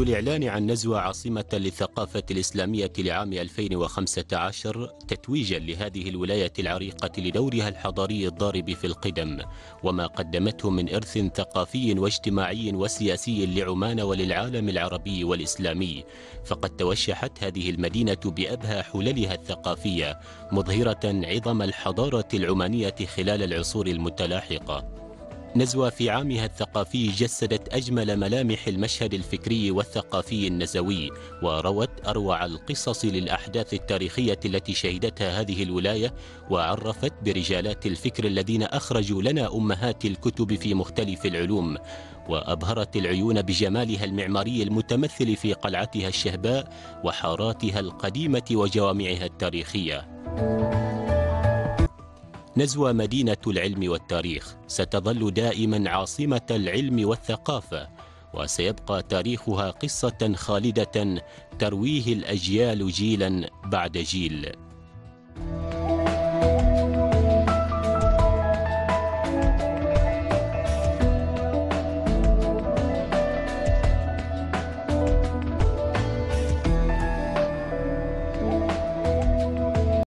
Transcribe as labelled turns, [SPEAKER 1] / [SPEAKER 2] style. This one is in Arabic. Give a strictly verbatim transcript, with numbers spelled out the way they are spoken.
[SPEAKER 1] الإعلان عن نزوة عاصمة للثقافة الإسلامية لعام ألفين وخمسة عشر تتويجا لهذه الولاية العريقة لدورها الحضاري الضارب في القدم وما قدمته من إرث ثقافي واجتماعي وسياسي لعمان وللعالم العربي والإسلامي. فقد توشحت هذه المدينة بأبهى حللها الثقافية مظهرة عظم الحضارة العمانية خلال العصور المتلاحقة. نزوة في عامها الثقافي جسدت أجمل ملامح المشهد الفكري والثقافي النزوي، وروت أروع القصص للأحداث التاريخية التي شهدتها هذه الولاية، وعرفت برجالات الفكر الذين أخرجوا لنا أمهات الكتب في مختلف العلوم، وأبهرت العيون بجمالها المعماري المتمثل في قلعتها الشهباء وحاراتها القديمة وجوامعها التاريخية. نزوة مدينة العلم والتاريخ ستظل دائما عاصمة العلم والثقافة، وسيبقى تاريخها قصة خالدة ترويه الأجيال جيلا بعد جيل.